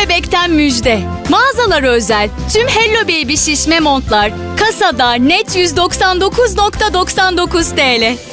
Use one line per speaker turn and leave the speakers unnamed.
Bebek'ten müjde. Mağazalara özel tüm Hello Baby şişme montlar kasada net 199,99 TL.